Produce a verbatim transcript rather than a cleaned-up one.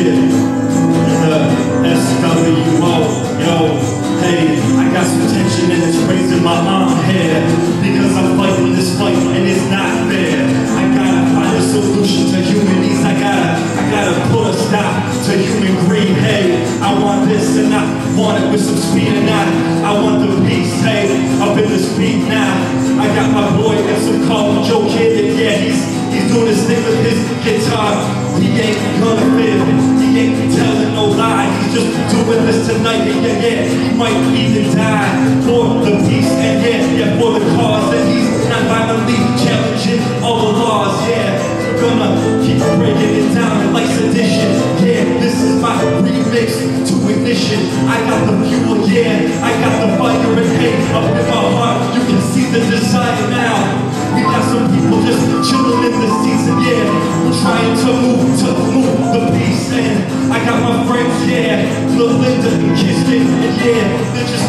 Yeah, the S W O, yo, hey, I got some tension and it's raising my arm here, because I'm fighting this fight and it's not fair. I gotta find a solution to human needs. I gotta, I gotta put a stop to human greed. Hey, I want this and I want it with some speed and I, I want the peace. Hey, up in this beat now. I got my boy and some call Joe Kid. Yeah, he's he's doing his thing with his guitar. He ain't gonna fail. He ain't telling no lie. He's just doing this tonight. And yeah, yeah, he might even die for the peace and yeah, yeah, for the cause. And he's not violently challenging all the laws. Yeah, we're gonna keep breaking it down like sedition. Yeah, this is my remix to ignition. I got the fuel, yeah, I got the fire and hate up in my heart. You can see the desire now. We got some people just chilling in the seats, and yeah, we're trying to move, to move the peace. And I got my friends, yeah, Lil Linda and Kirsten, and yeah, they're just